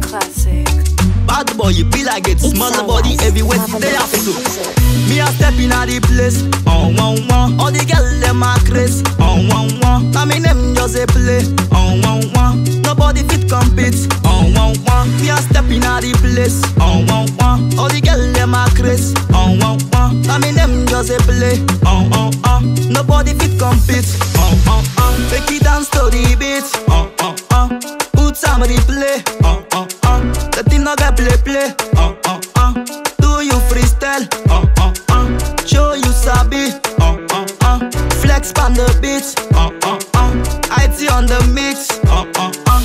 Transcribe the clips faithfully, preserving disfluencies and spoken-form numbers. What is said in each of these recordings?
Classic. Bad boy, you be like it. Smaller body, everywhere they have to. Me a step in a the place. Oh, oh, oh. All the girls them a craze. Oh, oh, oh. I mean them just a play. Oh, oh, oh. Nobody fit compete. Oh, oh, oh. Me a step in a the place. Oh, oh, oh. All the girls them a craze. Oh, oh, oh. I mean them just a play. Oh, oh, oh. Nobody fit compete. Oh, oh, oh. Make it dance to the beat. Oh, oh, oh. Put some replay. Oh, oh, oh. The thing no get play play. Oh, oh, oh. Do you freestyle? Oh, oh, oh. Show you sabi. Oh, oh, oh. Flex on the beat. Oh, oh, oh. I T on the mix. Oh, oh, oh.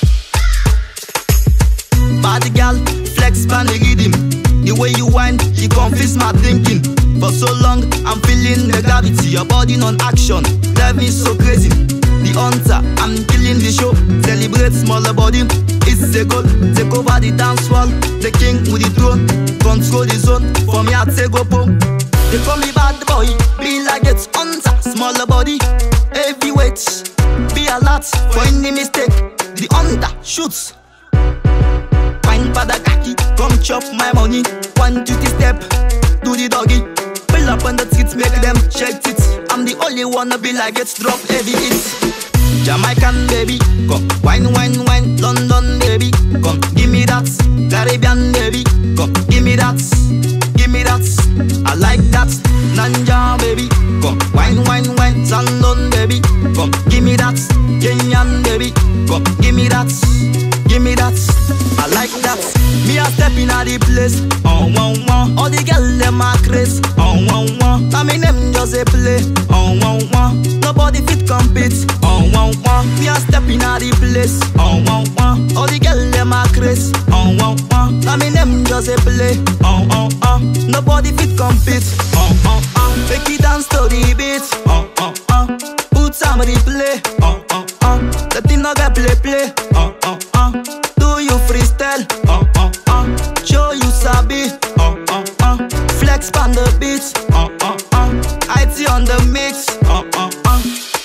Bad girl, flex on the rhythm. The way you whine, you confuse my thinking. For so long, I'm feeling the gravity. Your body non-action, drive me so crazy. The hunter, I'm killing the show. Celebrate smaller body, it's a goal. Take over the dance wall, the king with the throne. Control the zone, for me I take up home. They call me bad boy, be like it's hunter. Smaller body, heavyweight. Be alert for any mistake. The hunter shoots. Fine for the khaki, come chop my money. One duty step, do the doggy. Pull up on the streets, make them shake it. I'm the only one to be like it's drop heavy hits. Jamaican baby, come wine, wine, wine. London baby, come give me that. Caribbean baby, come give me that, give me that. I like that. Nanja baby, come wine, wine, wine. London baby, come give me that. Kenyan baby, come give me that, give me that. I like that. Me a step in a the place. Oh, oh, oh. All the girls them a craze. Oh, oh, oh. I mean them just a play. Oh, oh, oh. Nobody fit compete. Oh, oh, oh. Me a step in a the place. Oh, oh, oh. All the girls them a craze. Oh, oh, oh. I mean them just a play. Oh, oh, oh. Nobody fit compete. Oh, oh, oh. Make it dance to the beat. Oh, oh, oh. Put some replay. Oh, oh, oh. The thing no get play play. Oh, oh, oh. Do you freestyle? Oh, oh, oh. Show you sabi. Oh, oh, oh. Flex on the beat. Oh, oh, oh. I T on the mix. Oh, oh, oh.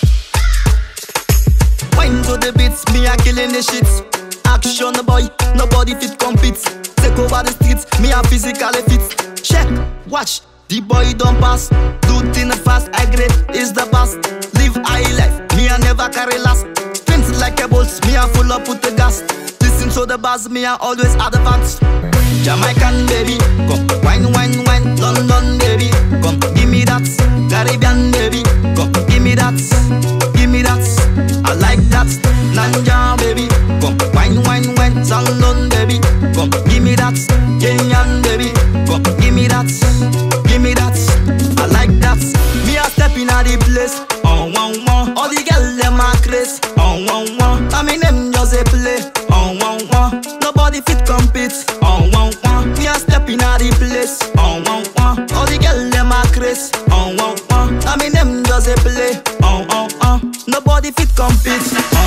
Wine to the beats, me a killing the shits. Action boy, nobody fit compete. Take over the streets, me a physically fit. Check, watch, the boy don't pass. Do things fast, I great is the best. Live high life, me a never carry last. Spins like a bolt, me a full up with the gas. Listen to the buzz, me a always advance. Jamaican baby, come wine, wine, wine. London baby, come give me that. Caribbean baby, come give me that, give me that. I like that. Nanja baby, come wine, wine, wine. London baby, come give me that. Kenyan baby, come give me that, give me that. I like that. Me a step in a the place. Oh, oh, oh. All the girls them a craze. Oh, oh, oh. I mean them just a play. Oh, oh, oh. Nobody fit compete. Oh, oh, oh. Me a step in a the place. Oh, oh, oh. All the girls them a craze. Oh, oh, oh. I mean them just a play. Oh, oh, oh. Nobody fit compete.